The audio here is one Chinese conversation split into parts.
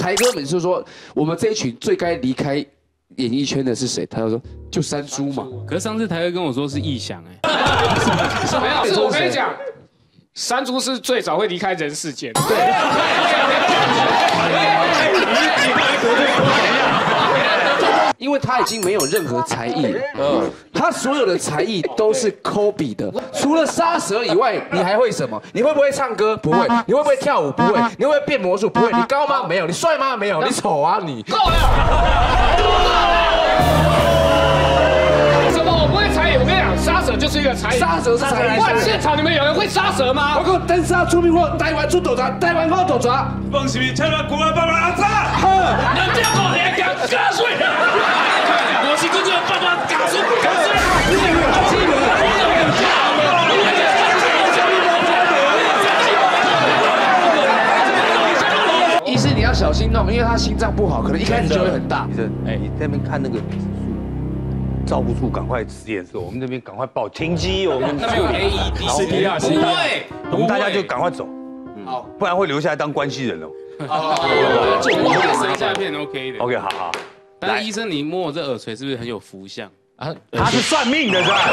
台哥们就说我们这一群最该离开演艺圈的是谁？他就说就山猪嘛。 可是上次台哥跟我说是逸翔哎， 没有，是我跟你讲，山猪是最早会离开人世间。对。 因为他已经没有任何才艺了，他所有的才艺都是抠笔的，除了杀蛇以外，你还会什么？你会不会唱歌？不会。你会不会跳舞？不会。你会不会变魔术？不会。你高吗？没有。你帅吗？没有。你丑啊你。 够了。什么？我不会才艺？我跟你讲，杀蛇就是一个才艺。 杀蛇是才艺。 哇，现场你们有人会杀蛇吗？ 我讲登山出名过，台湾出斗抓，台湾好斗抓。 放什么？千万国外爸爸阿扎。 你不要跟我连讲瞌睡。我是跟着爸爸嘎睡，嘎睡。 医师你要小心弄，因为他心脏不好，可能一开始就会很大。 医生，你那边看那个指数，照不住赶快实验室，我们这边赶快报停机，我们那边有 AED、CPR， 不会， 我们大家就赶快走，好，不然会留下来当关系人哦。 剩下片 OK 的。 OK， 好。 但是医生，你摸我这耳垂是不是很有福相啊？他是算命的是吧？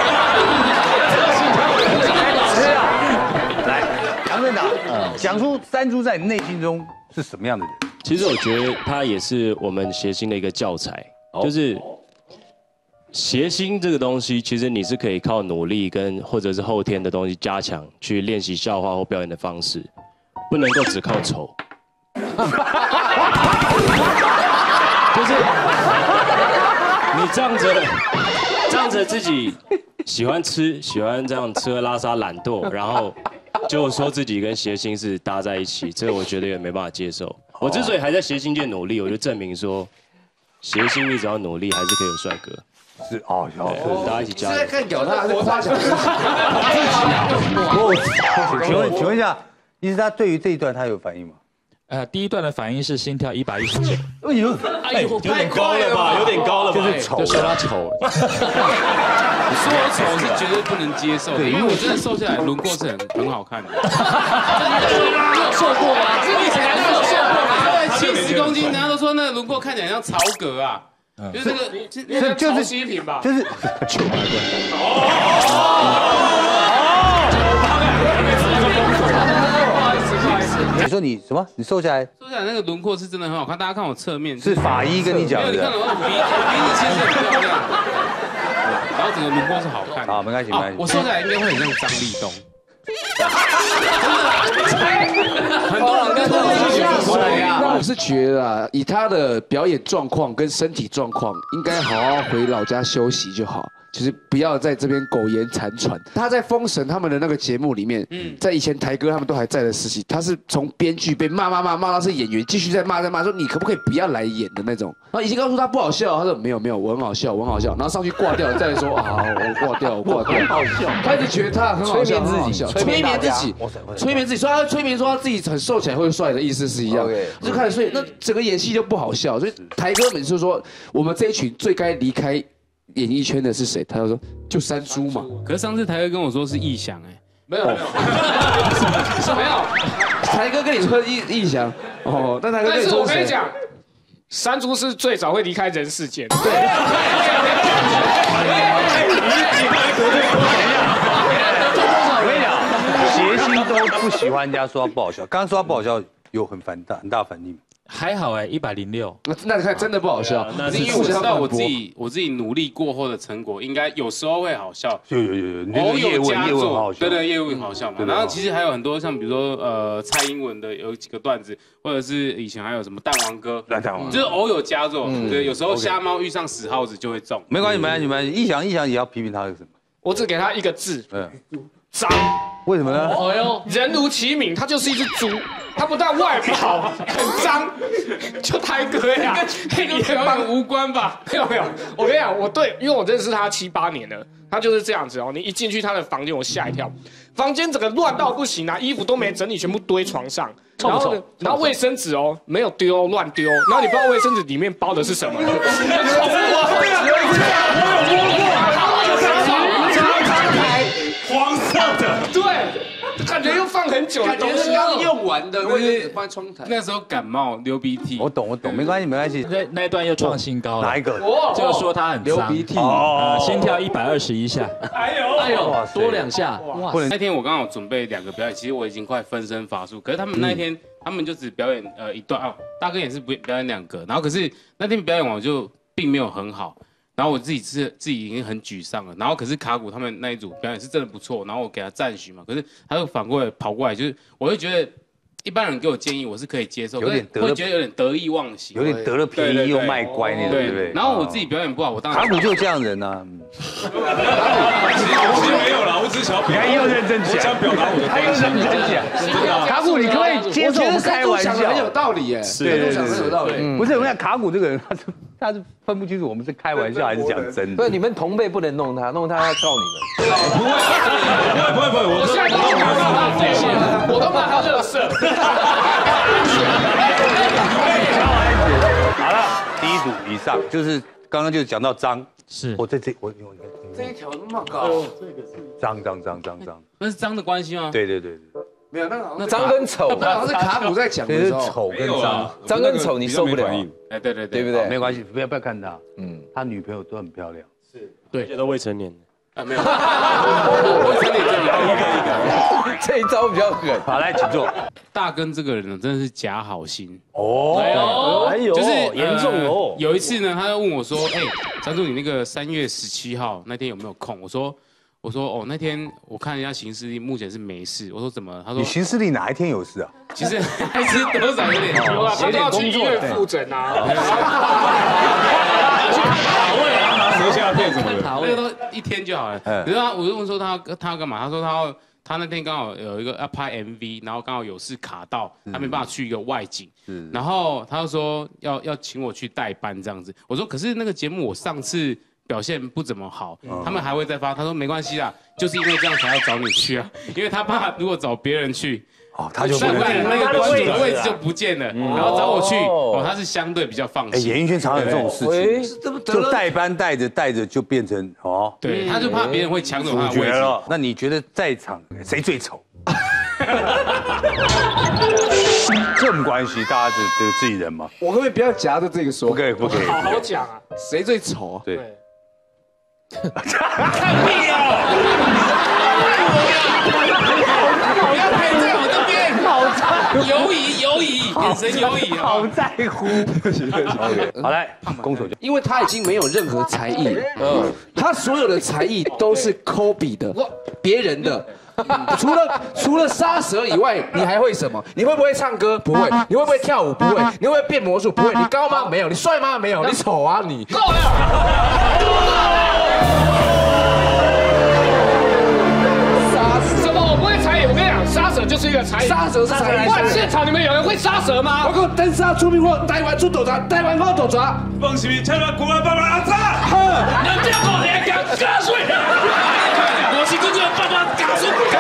来，杨队长，讲出山猪在你内心中是什么样的人？ 其实我觉得他也是我们谐星的一个教材，就是谐星这个东西，其实你是可以靠努力跟或者是后天的东西加强，去练习笑话或表演的方式，不能够只靠丑。就是你仗着自己喜欢吃，喜欢这样吃喝拉撒懒惰，然后就说自己跟谐星是搭在一起，这个我觉得也没办法接受。我之所以还在谐星界努力，我就证明说，谐星你只要努力，还是可以有帅哥。 是哦， 大家一起加油。 是在看屌他还是夸奖自己？ 请问一下，医师他对于这一段他有反应吗？ 第一段的反应是心跳119。 哎呦， 有点高了吧？有点高了吧？ 就是丑， 就说他丑。 你说我丑是绝对不能接受的，因为我真的瘦下来，轮廓是很好看的。你有瘦过吗？以前还有瘦过吗？70公斤，人家都说那个轮廓看起来像曹格啊，就是那个就是西品吧， 就是你说你什么？你瘦下来？ 瘦下来那个轮廓是真的很好看，大家看我侧面是法医跟你讲的。 没有，你看我比你其实很漂亮，然后整个轮廓是好看的。 好，没关系，没关系。 我瘦下来应该会很像张立东。很多人跟那我是觉得啊，以他的表演状况跟身体状况，应该好好回老家休息就好。就是不要在这边苟延残喘。他在《封神》他们的那个节目里面，在以前台哥他们都还在的时期，他是从编剧被骂到是演员，继续在骂，说你可不可以不要来演的那种。然后已经告诉他不好笑，他说没有，我很好笑，我很好笑。然后上去挂掉了，再说好，我挂掉，很好笑。他一直觉得他很好笑，催眠自己，说他催眠说他自己很瘦起来会帅的意思是一样，就开始所以那整个演戏就不好笑。所以台哥们就说我们这一群最该离开演艺圈的是谁？他就说就山猪嘛。 可是上次台哥跟我说是逸翔哎， 没有，没有。 台哥跟你说逸翔哦，但台哥跟你说我跟你讲，山猪是最早会离开人世间。对。 我跟你讲，谐星都不喜欢人家说他不好笑。刚刚说他不好笑，有很大反应。 还好106， 那你看真的不好笑。 那是因为我知道我自己努力过后的成果，应该有时候会好笑。 有， 偶有佳作， 好笑。 对，业务很好笑嘛。然后其实还有很多像比如说蔡英文的有几个段子，或者是以前还有什么蛋王哥，就是偶有佳作。对，有时候瞎猫遇上死耗子就会中。 没关系。逸翔也要批评他是什么？ 我只给他一个字，脏。 为什么呢？ 哎呦，人如其名，他就是一只猪。他不但外表很脏，就台哥呀，跟表演无关吧？没有，我跟你讲，因为我认识他7、8年了，他就是这样子哦。你一进去他的房间，我吓一跳，房间整个乱到不行啊，衣服都没整理，全部堆床上，然后卫生纸哦没有丢，乱丢，然后你不知道卫生纸里面包的是什么。黄色的，对，感觉又放很久的感觉是东西。 刚用完的卫生纸放在窗台。 那时候感冒流鼻涕， 我懂，没关系，没关系。 那一段又创新高了。 哪一个？ 就说他很脏， 流鼻涕， 心跳121下。 哎呦， 多2下，哇！ 那天我刚好准备2个表演，其实我已经快分身乏术，可是他们那一天他们就只表演一段哦，大哥也是表演2个，然后可是那天表演完我就并没有很好。然后我自己已经很沮丧了，然后可是卡古他们那一组表演是真的不错，然后我给他赞许嘛，可是他又反过来跑过来，就是我会觉得一般人给我建议我是可以接受，会觉得有点得意忘形， 有点得了便宜又卖乖那种，对不对？ 然后我自己表演不好，我当然卡古就这样人呐。 其实没有啦，我只是想要， 你看又认真讲， 我想表达我的关心，真的。 卡古，你可不可以接受我们开玩笑？ 很有道理耶， 对， 很有道理。 不是，我想卡古这个人，他是分不清楚我们是开玩笑还是讲真的。 不是你们同辈不能弄他，弄他要告你们。 不会， 我现在都骂他废话，我都骂他垃圾。 好了，第1组以上就是刚刚就讲到脏， 是我这一条那么高， 脏， 那是脏的关系吗？ 对， 没有那个好像脏跟丑， 那好像是卡古在讲的时候， 丑跟脏， 脏跟丑你受不了， 哎，对， 对不对？ 没关系，不要看他，他女朋友都很漂亮， 而且都未成年。 没有，我真的这一招比较狠。 好，来，请坐。 大根这个人呢，真的是假好心哦， 哎呦， 就是严重哦。 有一次呢，他就问我说：“哎，张助，你那个3月17号那天有没有空？”我说哦，那天我看人家行事历目前是没事。我说怎么？他说你行事历哪一天有事啊？ 其实还是多少有点有啊，他都要去医院复诊啊。 舌下片什么的， 那个都1天就好了。可是我就问说他要干嘛？他说他那天刚好有一个要拍 MV， 然后刚好有事卡到，他没办法去一个外景。然后他就说要请我去代班这样子。我说可是那个节目我上次表现不怎么好，他们还会再发。他说没关系啦，就是因为这样才要找你去啊，因为他怕如果找别人去。 他就那个关主的位置就不见了，然后找我去，他是相对比较放心。 演艺圈常有这种事情，就代班带着就变成对，他就怕别人会抢走他的位置。 那你觉得在场谁最丑？这没关系，大家这个自己人嘛。 我可不可以不要夹着这个说？ 不可以。 好好讲啊， 谁最丑？ 对。 看屁哦！不要拍在我这边，好在犹疑，眼神犹疑， 好在乎。好来，攻守就， 因为他已经没有任何才艺，他所有的才艺都是抠笔的，别人的。除了杀蛇以外，你还会什么？你会不会唱歌？不会。你会不会跳舞？不会。你会不会变魔术？不会。你高吗？没有。你帅吗？没有。你丑啊你。够了。 什么？我不会才艺。我跟你讲，杀蛇就是一个才艺。 杀蛇是才艺。 哇！现场你们有人会杀蛇吗？ 我讲登沙出名货，台湾出斗抓，台湾放斗抓。 放心，千万古玩爸爸阿扎。 人家过来讲加水。我是跟着爸爸加水。